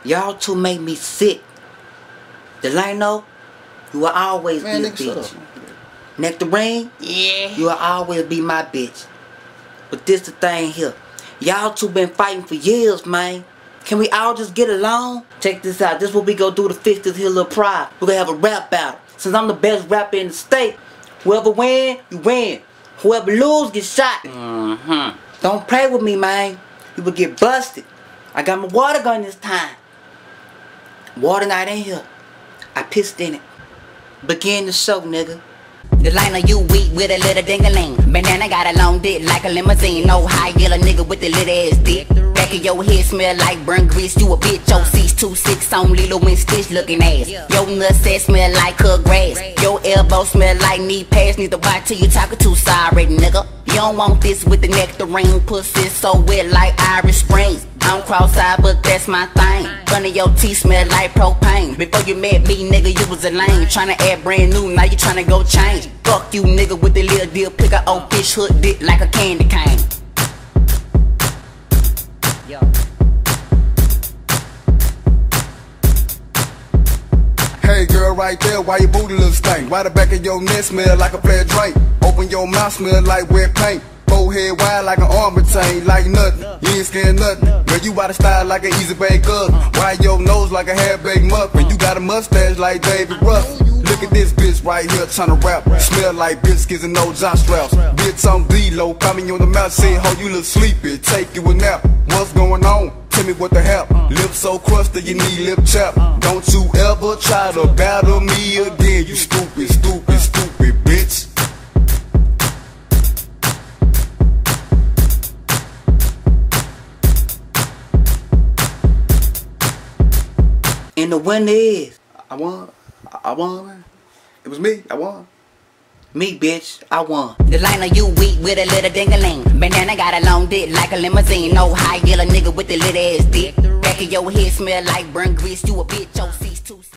Y'all two make me sick. Delano, you will always Man, be a bitch. Nectarine, yeah, you will always be my bitch. But this the thing here. Y'all two been fighting for years, man. Can we all just get along? Check this out. This is what we go do to fix this here little pride. We're gonna have a rap battle. Since I'm the best rapper in the state, whoever win, you win. Whoever lose, get shot. Don't play with me, man. You will get busted. I got my water gun this time. Water not in here. I pissed in it. Begin the show, nigga. The line of you weak with a little ding-a-ling. Bandana got a long dick like a limousine. No high yellow nigga with the little ass dick. Back of your head smell like burnt grease. You a bitch, your C26 on Lilo and Stitch looking ass. Your nutsack smell like cut grass. Your elbow smell like knee pads. Need to watch till you talking too sorry, nigga. You don't want this with the nectarine. Pussy so wet like Irish Springs. I'm cross-eyed, but that's my thing. Front of your teeth smell like propane. Before you met me, nigga, you was a lame. Tryna act brand new, now you tryna go change. Fuck you, nigga, with the little deal. Pick a old fish hook dick like a candy cane. Hey girl, right there, why your booty look stink? Why the back of your neck smell like a bad drink? Open your mouth, smell like wet paint. Forehead wide like an arm retain, like nothing. You ain't scared nothing. Girl, you out of style like an easy bake up. Why your nose like a half-baked muffin? You got a mustache like David Ruff. Look at this bitch right here tryna rap. Smell like biscuits and no John Strauss. Bitch on D-Lo, call me on the mouth, say, ho, you look sleepy, take you a nap. What's going on? Tell me what the hell. Lips so crusty, you need lip chap. Don't you ever try to battle me again, you stupid, stupid, stupid bitch. And the winner is I won, man. It was me, I won. me, bitch. I won. The line of you weak with a little ding-a-ling. Bandana got a long dick like a limousine. No high yellow nigga with the little ass dick. Back of your head smell like burnt grease. You a bitch, your C26.